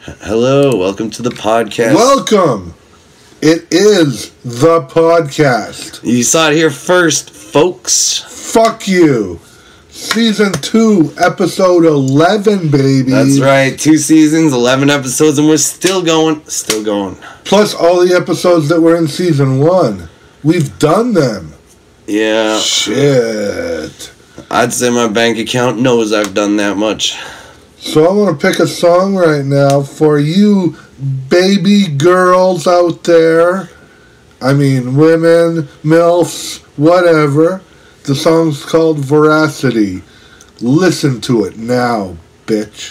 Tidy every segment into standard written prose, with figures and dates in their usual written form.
Hello, welcome to the podcast. Welcome! It is the podcast. You saw it here first, folks. Fuck you. Season 2, episode 11, baby. That's right, 2 seasons, 11 episodes, and we're still going. Plus all the episodes that were in season 1. We've done them. Yeah. Shit. I'd say my bank account knows I've done that much. So I want to pick a song right now for you baby girls out there. I mean, women, MILFs, whatever. The song's called Veracity. Listen to it now, bitch.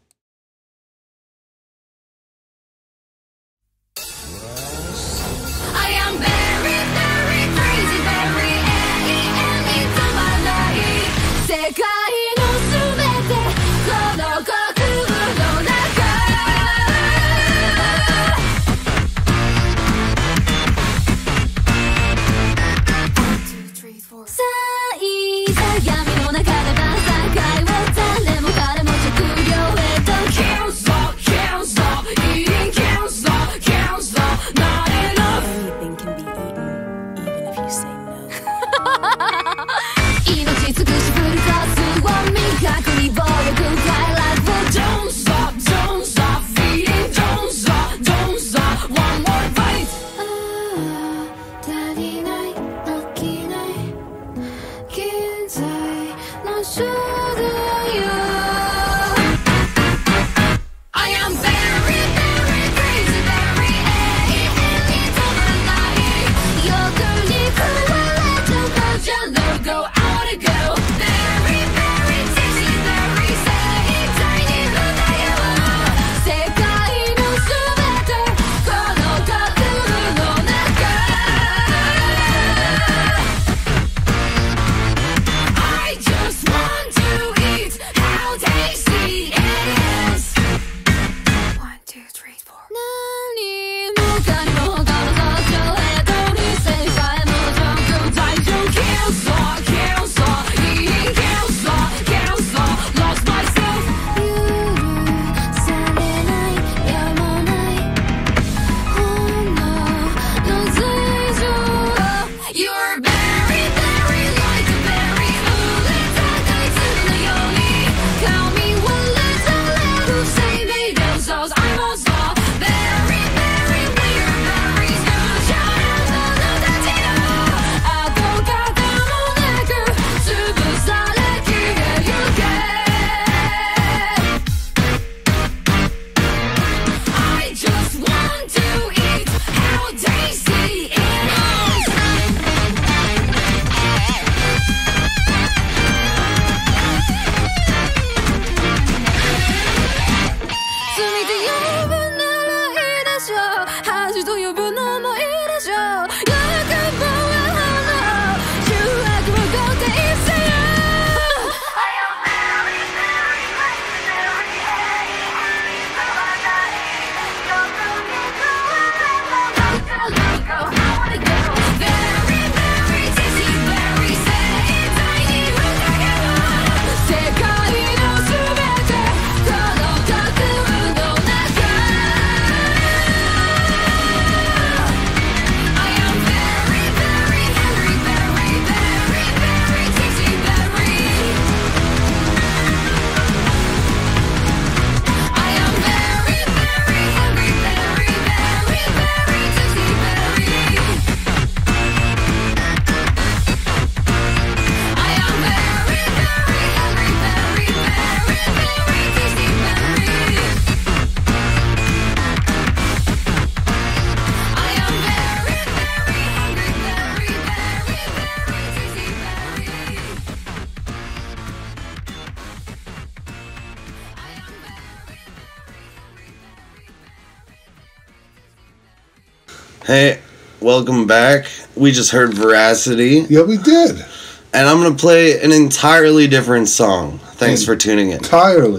Hey, welcome back. We just heard Veracity. Yeah, we did. And I'm going to play an entirely different song. Thanks for tuning in. Entirely.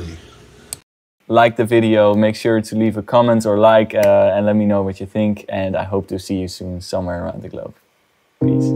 Like the video, make sure to leave a comment or like and let me know what you think. And I hope to see you soon somewhere around the globe. Peace.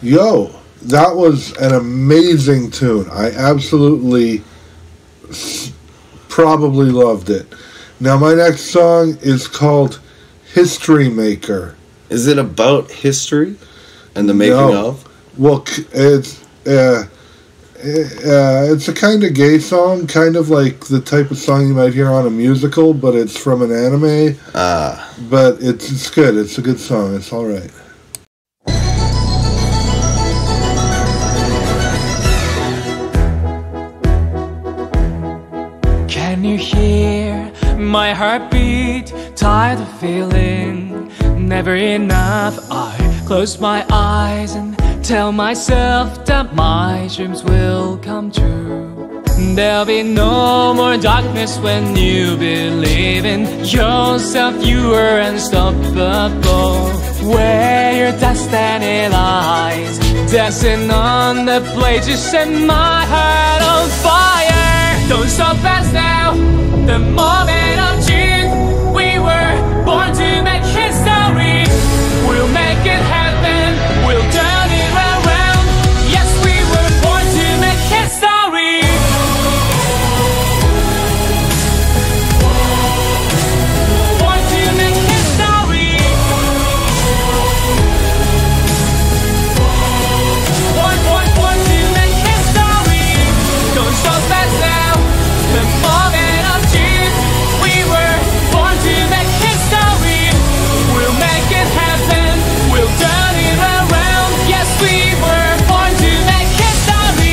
Yo, that was an amazing tune. I absolutely probably loved it. Now my next song is called History Maker. Is it about history and the making of? Well, it's a kind of gay song, kind of like the type of song you might hear on a musical, but it's from an anime. But it's good. It's a good song. It's all right. Can you hear my heartbeat? Tired of feeling never enough. I close my eyes and tell myself that my dreams will come true. There'll be no more darkness when you believe in yourself. You are unstoppable. Where your destiny lies, dancing on the blade, you set my heart on fire. Don't stop us now, the moment of truth. We were born to make history. We'll make it happen, we'll turn it around. Yes, we were born to make history. Born to make history. Born to make history. Don't stop us now, the moment of truth. We were born to make history. We'll make it happen, we'll turn it around. Yes, we were born to make history.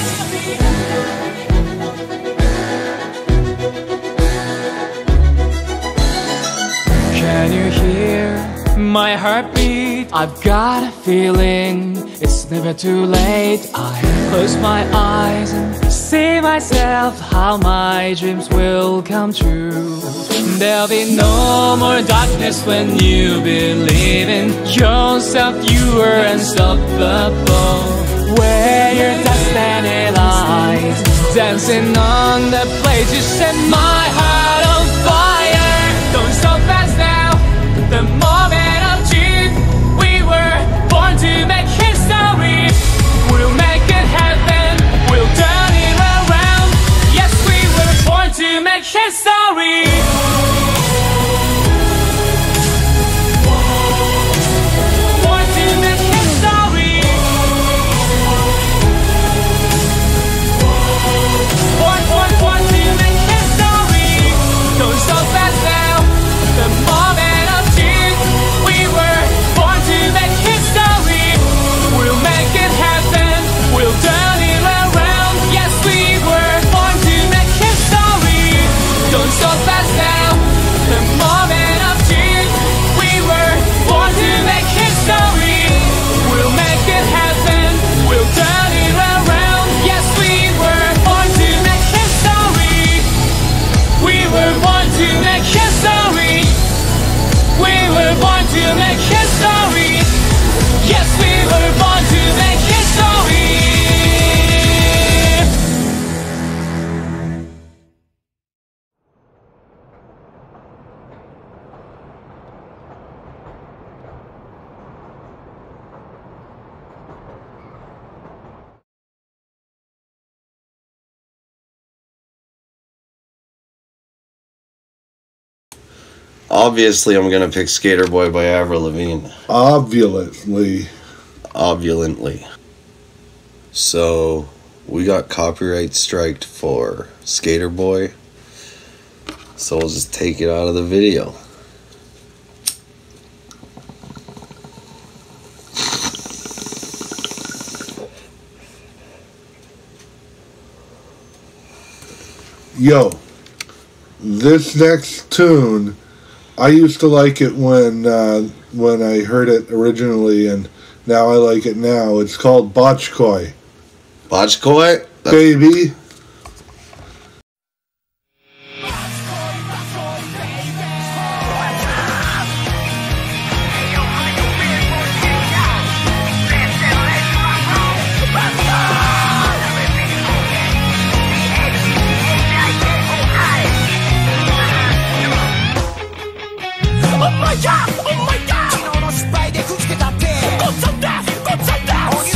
Can you hear my heartbeat? I've got a feeling it's never too late. I close my eyes and see myself, how my dreams will come true. There'll be no more darkness when you believe in yourself. You are unstoppable. Where your destiny lies, dancing on the blade, you set my heart on fire. Don't stop us now, the moment of truth. We were born to make history. We'll make it happen, we'll turn it around. Yes, we were born to make history. Born to make history. Born to make history. Don't stop us now, the moment of truth. We were born to make history. We'll make it happen, we'll turn it around. Yes, we were born to make history. Don't stop us now, the moment of truth. We were born to make history. We'll make it happen, we'll turn it around. Yes, we were born to make history. We were born to make history. We were born to make history. Yes, we were born to make history. Obviously, I'm gonna pick Skater Boy by Avril Lavigne. Obviously. Obviously. So, we got copyright striked for Skater Boy. So we'll just take it out of the video. Yo, this next tune, I used to like it when I heard it originally, and now I like it now. It's called Botchkoi. Botchkoi? Baby. Oh my god!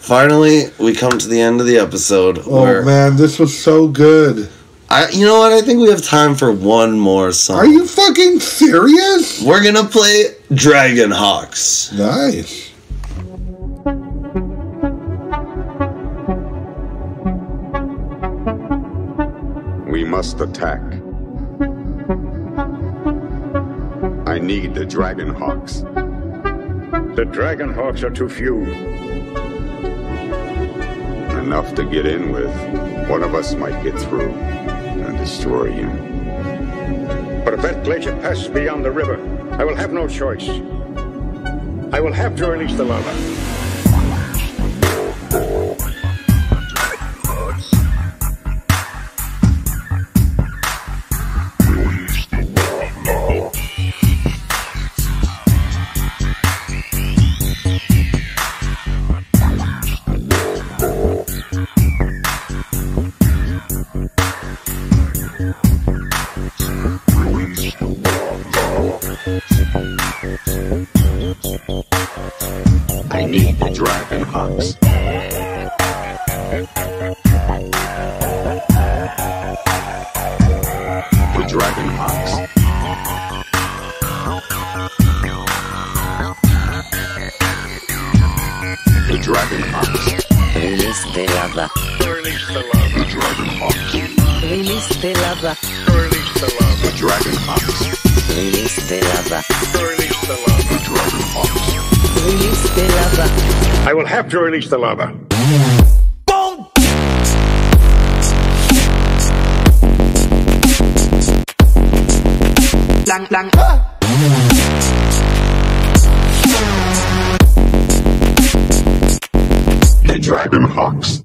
finally, we come to the end of the episode. Oh man, this was so good. You know what? I think we have time for one more song. Are you fucking serious? We're gonna play Dragon Hawks. Nice. We must attack. I need the Dragon Hawks. The Dragon Hawks are too few. Enough to get in with. One of us might get through and destroy him. But if that glacier passes beyond the river, I will have no choice. I will have to release the lava. I need the Dragon Hawks. The Dragon Hawks. The Dragon Hawks. Release the lava. Release the lava. The Dragon Hawks. Release the lava. Release the lava. The Dragon Hawks. Release the lava. Release the lava. The Dragon Hawks. Release the lava. I will have to release the lava. Blank, blank. The Dragon Hawks.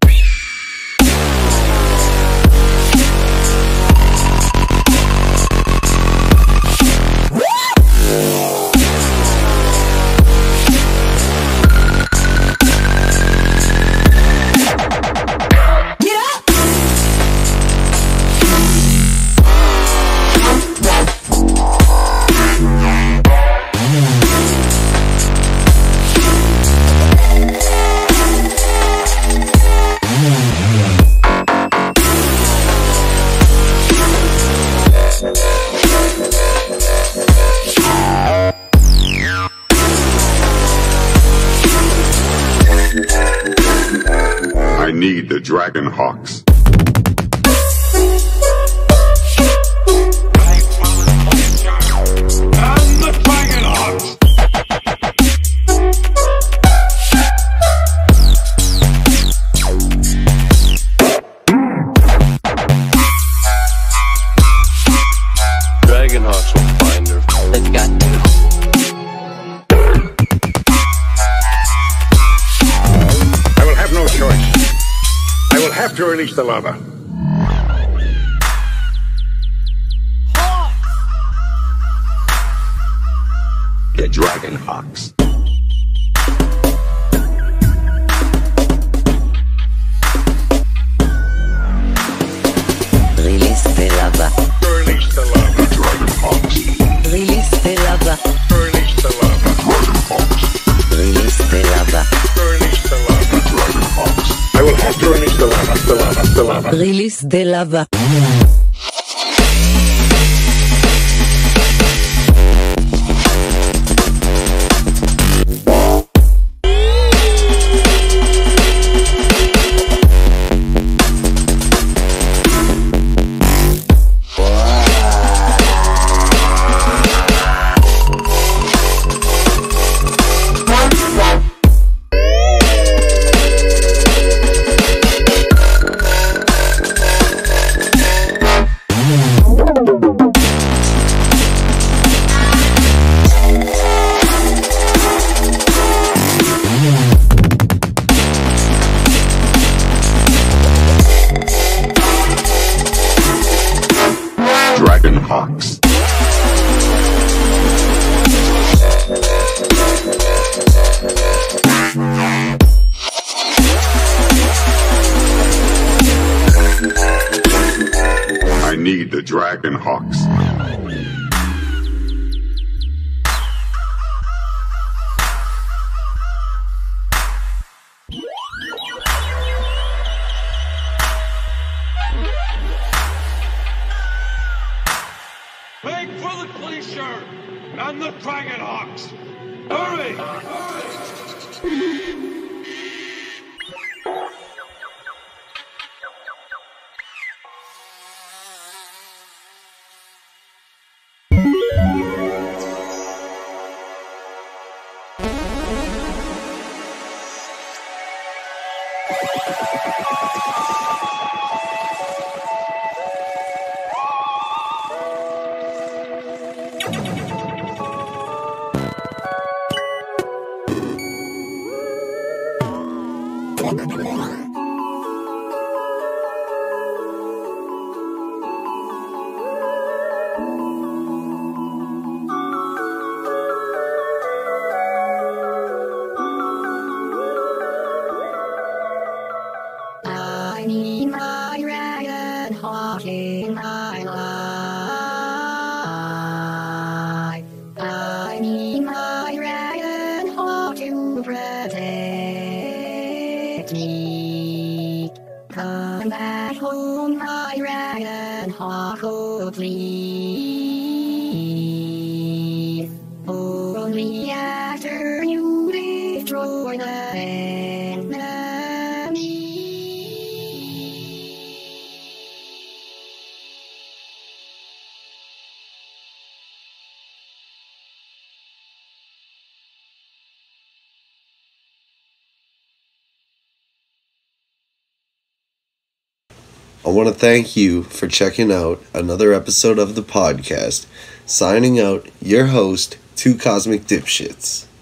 I need the Dragon Hawks. And the Dragon Hawks. Dragon Hawks will find her. Let's go. I will have no choice. I will have to release the lava. The Dragon Hawks. Release the lava. Release the lava. The Dragon Hawks. Release the lava. Release the lava. Dragon Hawks. Release the lava. Release the lava. Dragon Hawks. I will have to release the lava. The lava. The lava. Release the lava. Dragon Hawks. I need the Dragon Hawks. the Glacier and the Dragon Hawks. Hurry! I need my dragon hawk in my life. I need my dragon hawk to protect me. Come back home, my dragon hawk, oh please. Only after you destroy the enemy. I want to thank you for checking out another episode of the podcast. Signing out, your host, Two Cosmic Dipshits.